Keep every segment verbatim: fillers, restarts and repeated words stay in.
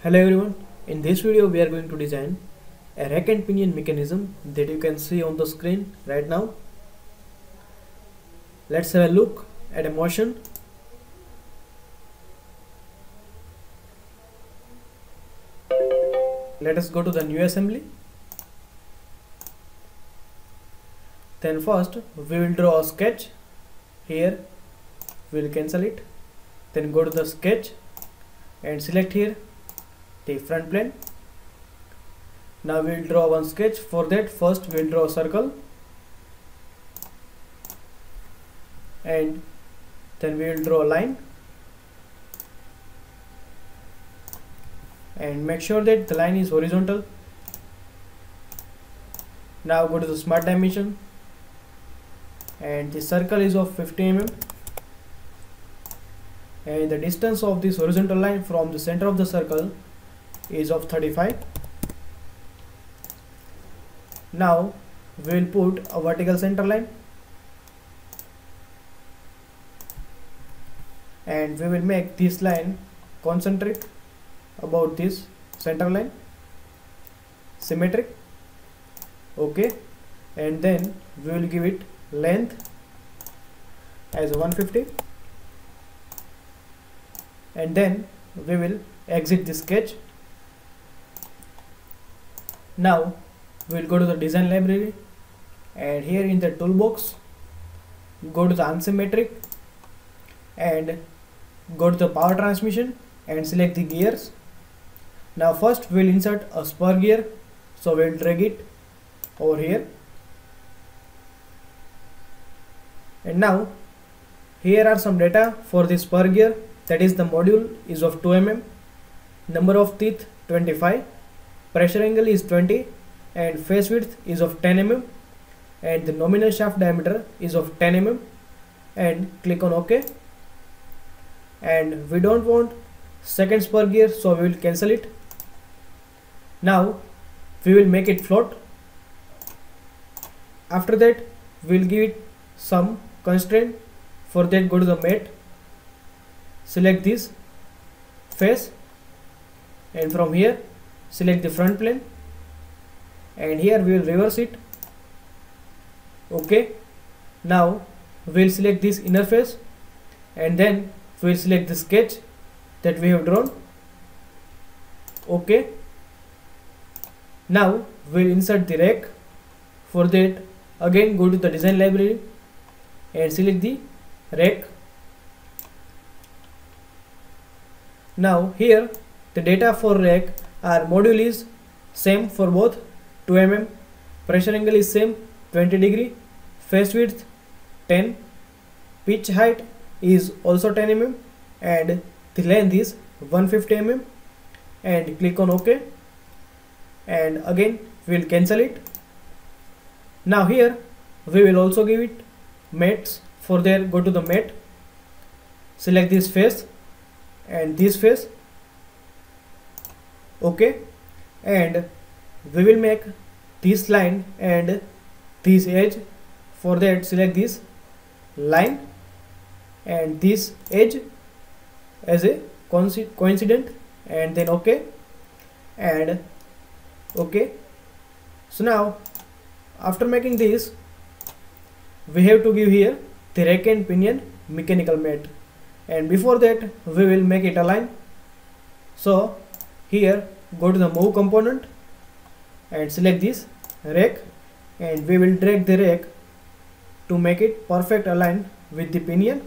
Hello everyone, in this video we are going to design a rack and pinion mechanism that you can see on the screen right now. Let's have a look at a motion. Let us go to the new assembly. Then first we will draw a sketch. Here we will cancel it. Then go to the sketch and select here the front plane. Now we will draw one sketch. For that first we will draw a circle and then we will draw a line and make sure that the line is horizontal. Now go to the smart dimension and the circle is of fifty millimeters and the distance of this horizontal line from the center of the circle is of thirty-five. Now we will put a vertical center line and we will make this line concentric about this center line, symmetric. Okay, and then we will give it length as one hundred fifty and then we will exit the sketch. Now we will go to the design library and here in the toolbox go to the unsymmetric and go to the power transmission and select the gears. Now first we will insert a spur gear, so we will drag it over here and now here are some data for the spur gear. That is, the module is of two millimeters, number of teeth twenty-five, pressure angle is twenty and face width is of ten millimeters and the nominal shaft diameter is of ten millimeters and click on OK. And we don't want second spur gear, so we will cancel it. Now we will make it float. After that we will give it some constraint. For that go to the mate, select this face and from here select the front plane and here we will reverse it. Okay, now we will select this inner face and then we will select the sketch that we have drawn. Okay, now we will insert the rack. For that again go to the design library and select the rack. Now here the data for rack are module is same for both two millimeters, pressure angle is same twenty degree, face width ten, pitch height is also ten millimeters and the length is one hundred fifty millimeters and click on OK and again we will cancel it. Now here we will also give it mates. For there go to the mate, select this face and this face. Okay, and we will make this line and this edge. For that select this line and this edge as a coincident and then OK and OK. So now after making this we have to give here the rack and pinion mechanical mate, and before that we will make it align. So here go to the move component and select this rack and we will drag the rack to make it perfect align with the pinion.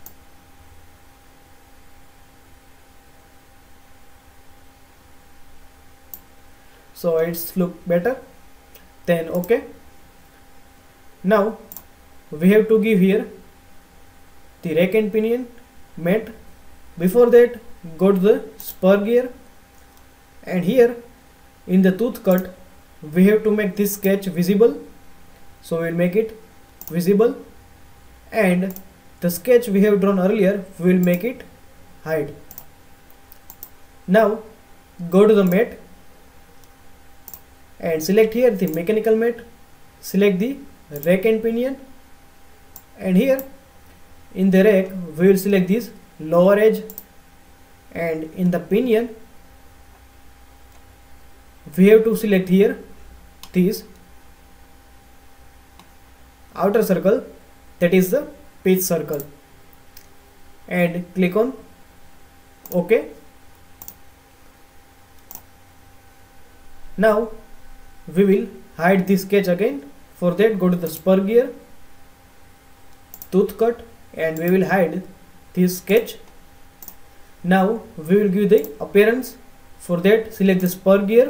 So it's look better. Then OK. Now we have to give here the rack and pinion mate. Before that go to the spur gear and here in the tooth cut we have to make this sketch visible, so we will make it visible and the sketch we have drawn earlier we will make it hide. Now go to the mate and select here the mechanical mate, select the rack and pinion and here in the rack we will select this lower edge and in the pinion we have to select here this outer circle, that is the pitch circle, and click on OK. Now we will hide this sketch again. For that, go to the spur gear, tooth cut, and we will hide this sketch. Now we will give the appearance. For that, select the spur gear,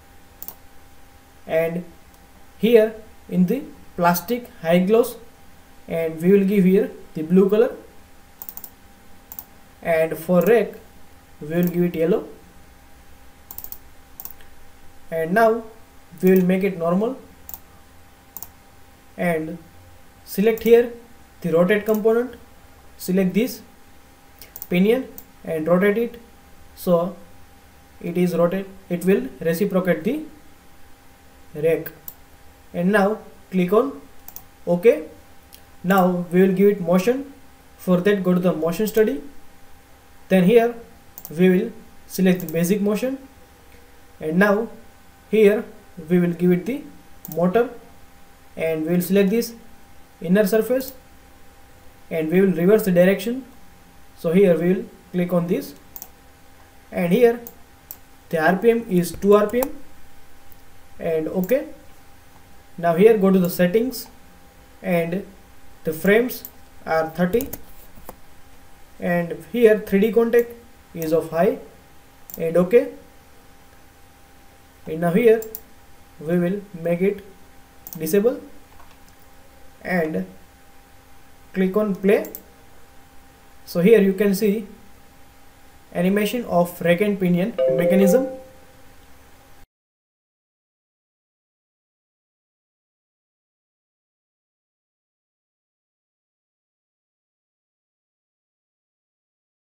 and here in the plastic high gloss, and we will give here the blue color, and for rake we will give it yellow. And now we will make it normal, and select here the rotate component, select this pinion and rotate it so it is rotate, it will reciprocate the rake. And now click on OK. Now we will give it motion. For that, go to the motion study, then here we will select the basic motion, and now here we will give it the motor, and we will select this inner surface, and we will reverse the direction. So here we will click on this, and here the R P M is two R P M, and OK. Now here go to the settings, and the frames are thirty, and here three D contact is of high, and OK. And now here we will make it disable, and click on play. So here you can see animation of rake and pinion mechanism.